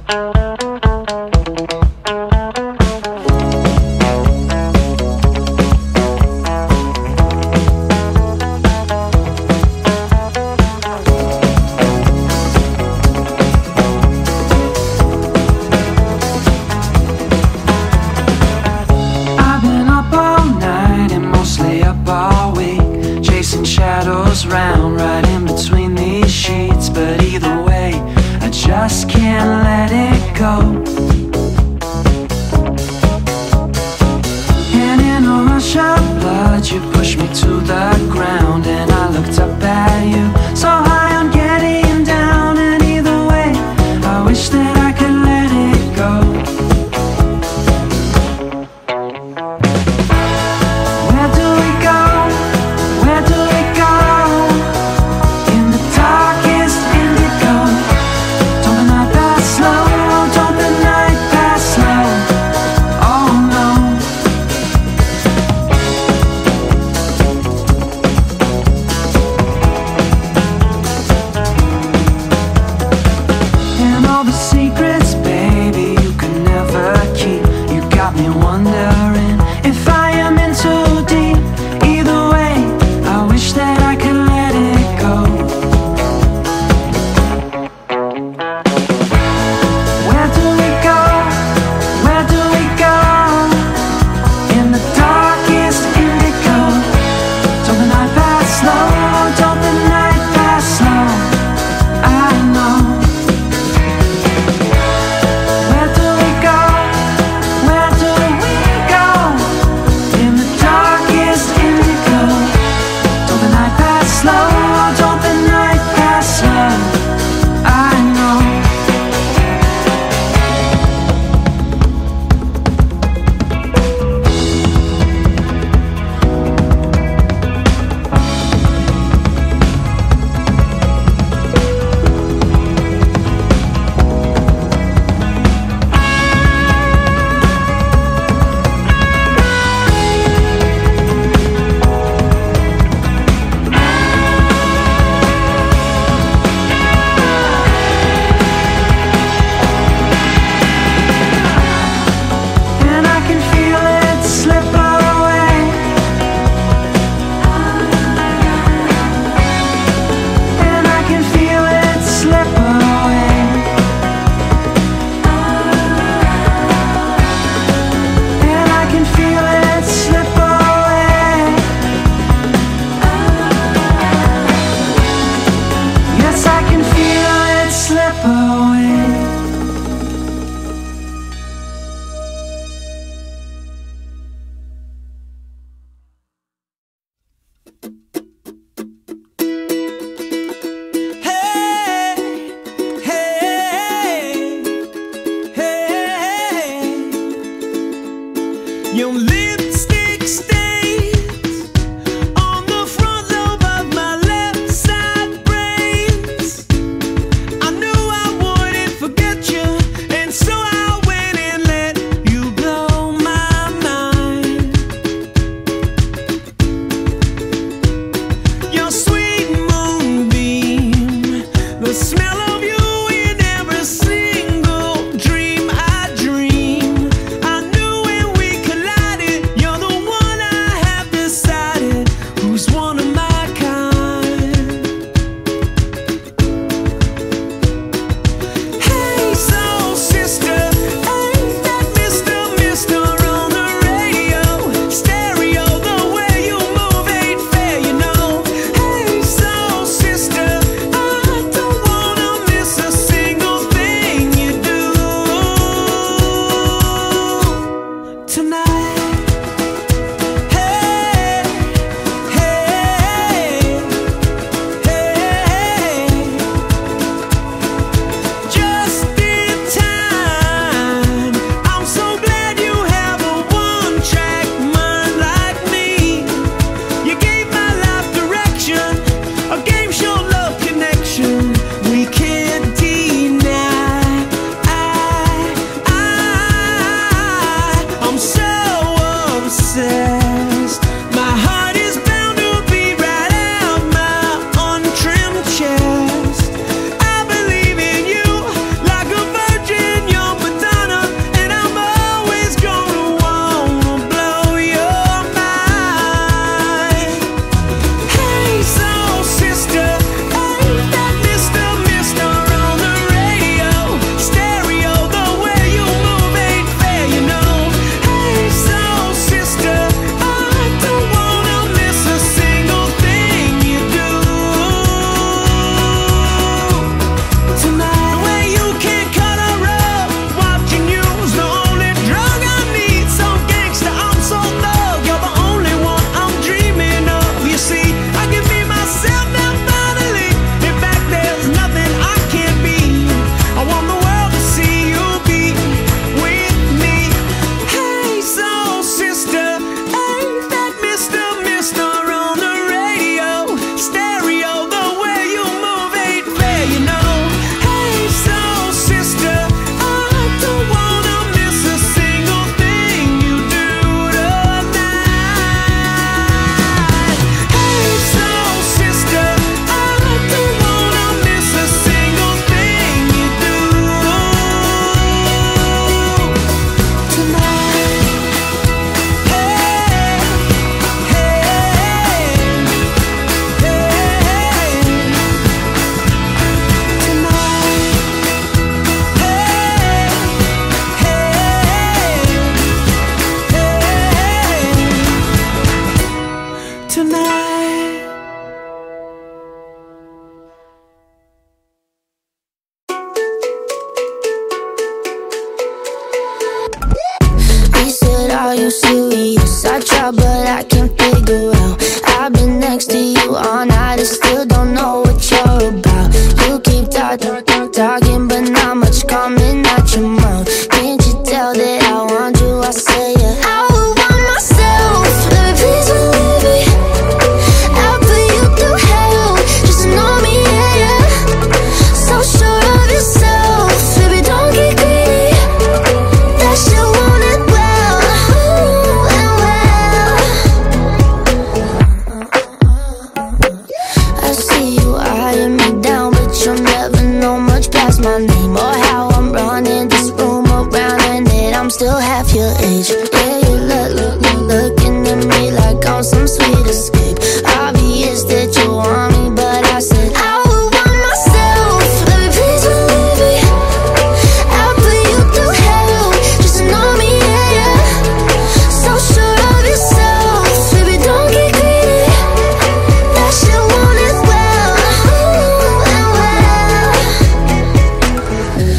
Round right in between these sheets, but either way I just can't let it go. And in a rush of blood you pushed me to the ground, and I looked up at you, so high on getting down. And either way I wish that I could let it go. Where do we go? Where do we go? talking, but not much coming out your mouth. Can't you tell that I want you? I say yeah. I would want myself, baby, please believe me. I'll put you through hell, just to know me, yeah, yeah. So sure of yourself, baby, don't get greedy. That shit want it well, and well. I see you eyeing me down, but you'll never know much past my name or how I'm running this room around, and that I'm still half your age. Yeah, you looking at me like I'm some sweet escape. Obvious that you want me, but I said I would want myself, baby, please believe me. I'll put you through hell, just to know me, yeah, yeah. So sure of yourself, baby, don't get greedy. That shit want it well, and well.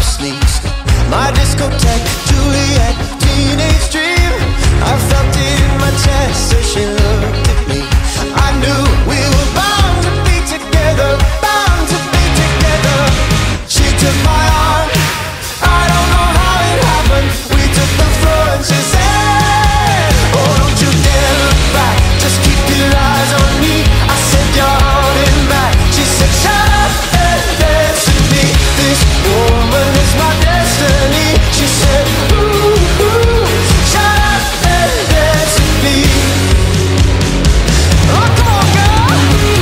sneaks. My discotheque, Juliet, teenage dream. I felt it in my chest as she looked at me. I knew we were bound to be together, bound to be together. She took my arm, I don't know how it happened. We took the floor and she said, oh, don't you dare look back, just keep your eyes on me. I said, you're holding back. She said, shut up and dance with me. This woman is my destiny. She said, ooh, ooh, shut up and dance with me. Oh, come on, girl.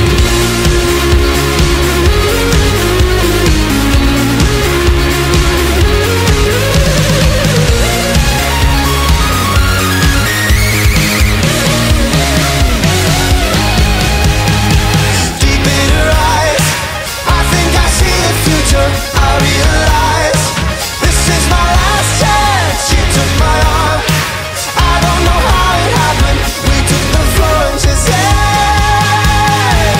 Deep in her eyes, I think I see the future. I realize this is my last chance. She took my arm, I don't know how it happened. We took the floor and she said,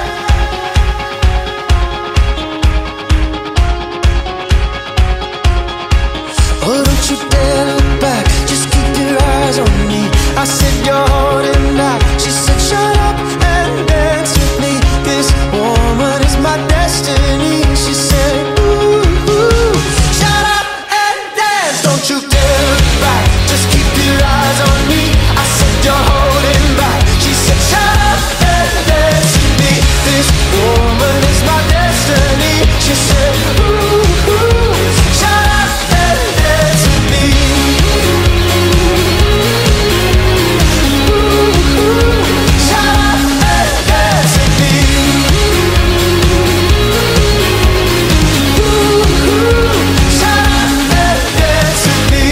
oh, don't you dare look back, just keep your eyes on me. I said, you're holding back. She said, shut up and dance with me. This woman is my destiny. She said, ooh, ooh, shut up and dance. Don't you dare look back, just keep your eyes on me. I said, you're holding back. She said, shut up and dance with me. This woman is my destiny. She said, ooh, ooh, shut up and dance with me. Ooh, ooh, shut up and dance with me. Ooh, ooh, shut up and dance with me.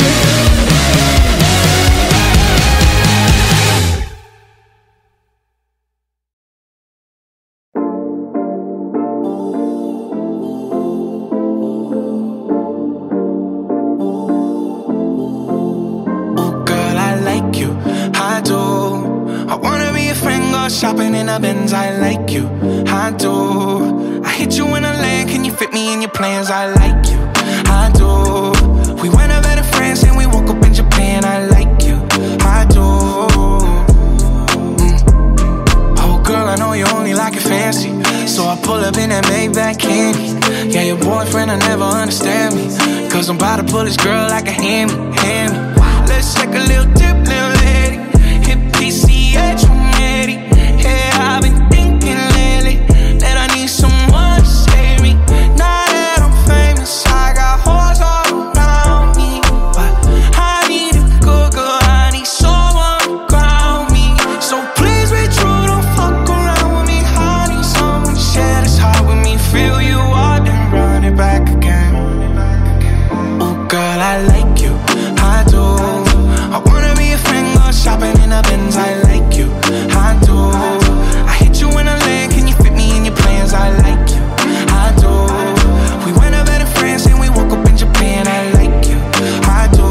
Oh girl, I like you, I do. I wanna be a friend, go shopping in a Benz. I like you, I do. I hit you in a land, can you fit me in your plans? I like you, I do. We went over to France and we woke up in Japan. I like you, I do. Oh girl, I know you only like it fancy, so I pull up in that Maybach candy. Yeah, your boyfriend will never understand me, cause I'm about to pull this girl like a hammy, hammy. Let's take a little dip, little lady. Hit PCH from Eddie. Yeah, I've been thinking lately that I need someone to save me. Now that I'm famous, I got hoes all around me, but I need a good girl, I need someone to ground me. So please be true, don't fuck around with me. I need someone to share this heart with me. Fill you up and run it back again. Oh girl, I like you, I do. I wanna be a friend, go shopping in a Benz. I like you, I do. I hit you in a land, can you fit me in your plans? I like you, I do. We went over to France and we woke up in Japan. I like you, I do,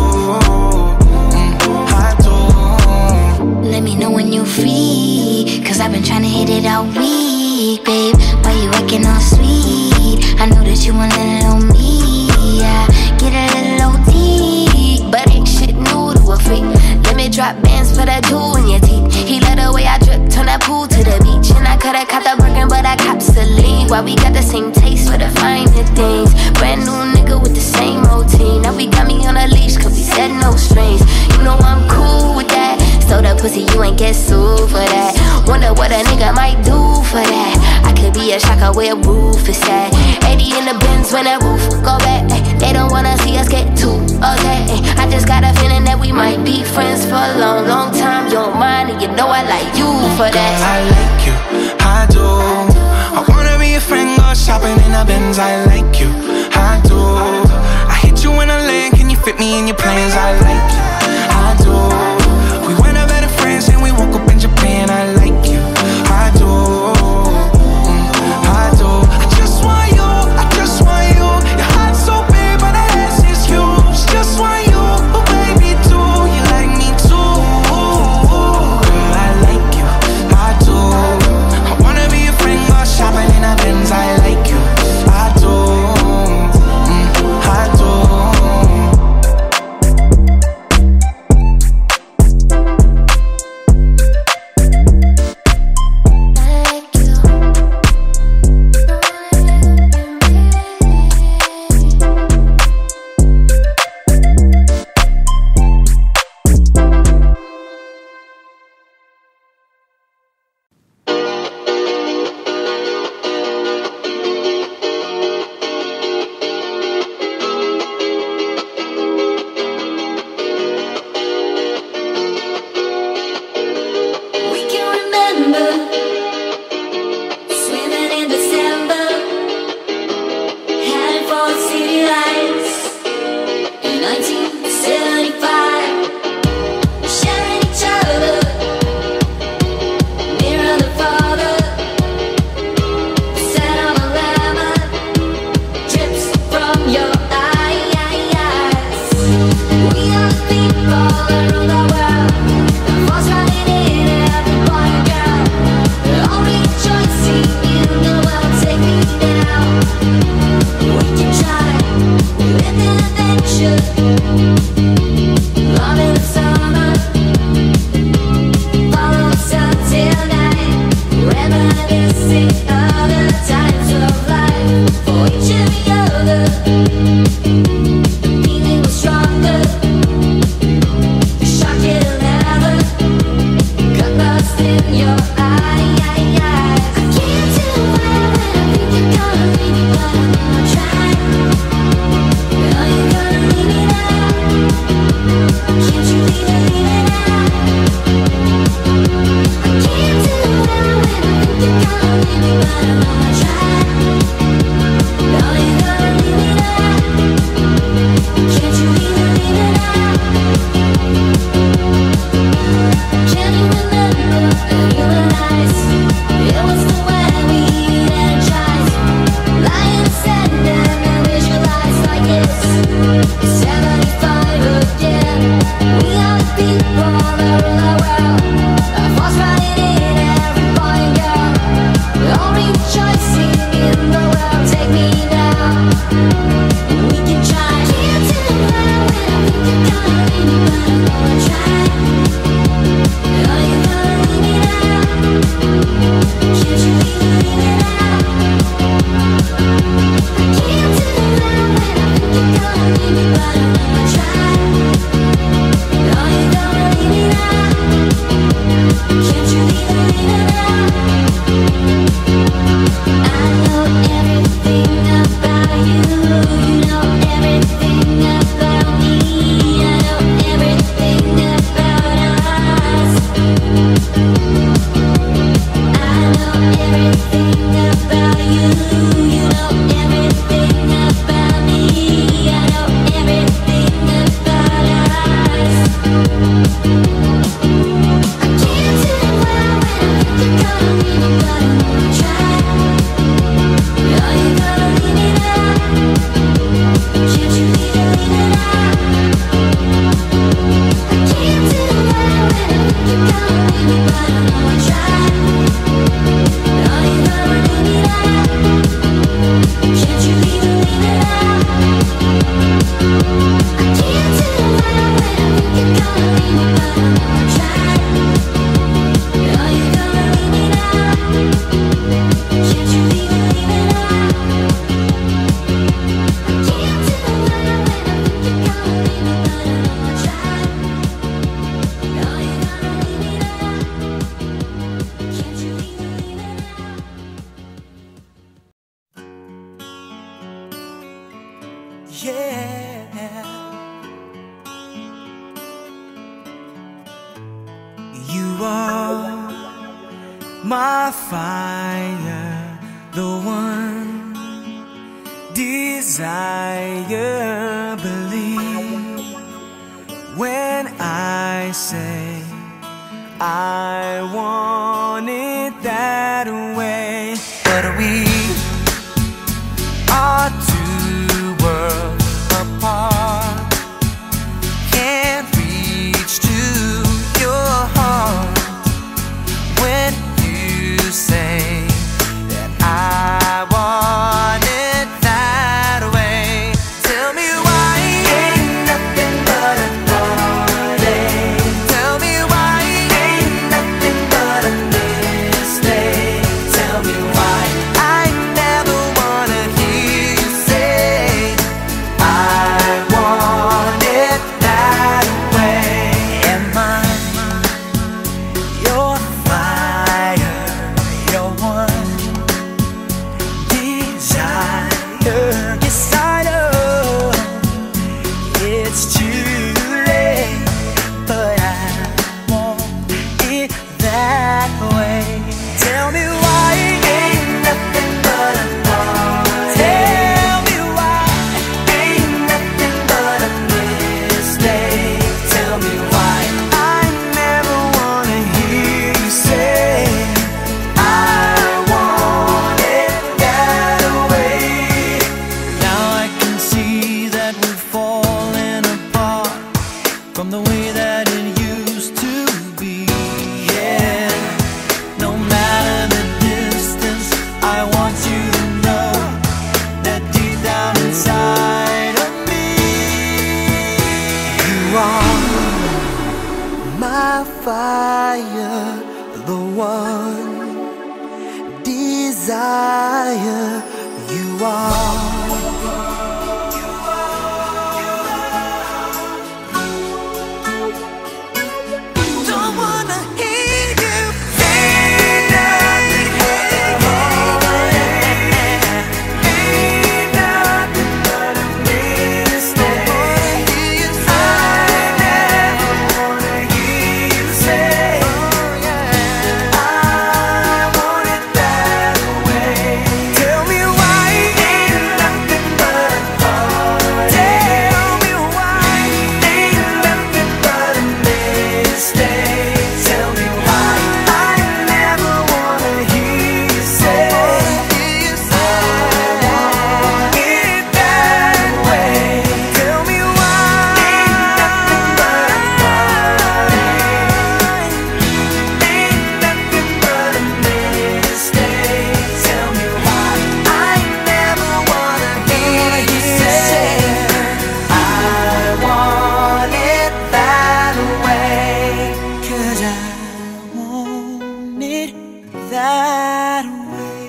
I do. Let me know when you're free, cause I've been trying to hit it all week, babe. Why you acting all sweet? I know that you want a little me, yeah. Get a little OT, but ain't shit new to a freak. Let me drop bands for that jewel in your teeth. He let the way I drip, turn that pool to the beach. And I coulda caught the Birkin, but I copped Celine. Why we got the same taste for the finer things? Brand new nigga with the same routine. Now we got me on a leash, cause we said no strings. You know I'm cool with that. So the pussy, you ain't get sued for that. Wonder what a nigga might do for that. I could be a shocker where a roof is at. 80 in the Benz when that roof go back. They don't wanna see us get too okay. I just got a feeling that we might be friends for a long, long time. You don't mind, and you know I like you for that. Girl, I like you, I do. I wanna be a friend, go shopping in a Benz. I like you, I do. I hit you in a land, can you fit me in your plans? I like you, I do. We went over to France and we woke up in Japan. I like you, I do, I do. I just want you, I just want you. Your heart's so big, but the ass is huge. Just want you, oh baby, do you like me too? Girl, I like you, I do. I wanna be a friend, go shopping in a Benz. I like you, I do, I my fire, the one desire. Believe when I say I want it that way. But we are two worlds apart, can't reach to your heart when you say that I want it that way. Tell me why ain't nothing but a party. Tell me why ain't fire, the one desire you are. Don't wanna hear you say nothing, ain't nothing but a mistake. I never wanna hear you say I want it that way. Tell me why ain't nothing but a heartache. Tell me why ain't nothing but a mistake. Tell me why I never wanna hear you say I want it that way. Tell me why ain't nothing but a heartache. Ain't nothing but a mistake. Tell me why I never wanna hear you say I want it that way. 'Cause I want it that way.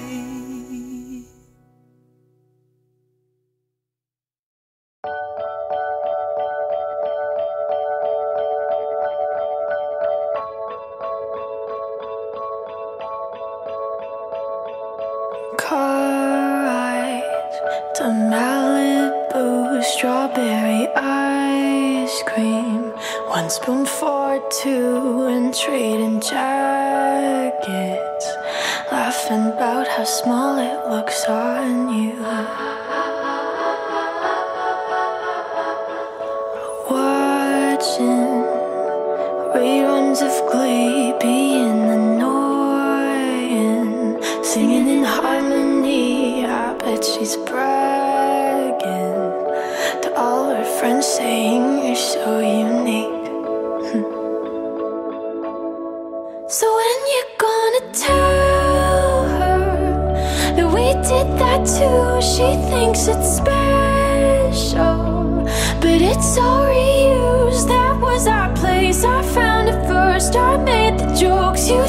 Car ride to Malibu, strawberry ice cream, 1 spoon for 2 and trading jackets, laughing about how small it looks on you. Watching reruns of Glee, being annoying, singing in harmony. I bet she's bragging to all her friends, saying you're so unique. So when you gonna tell her that we did that too? She thinks it's special, but it's all reused. That was our place, I found it first. I made the jokes, you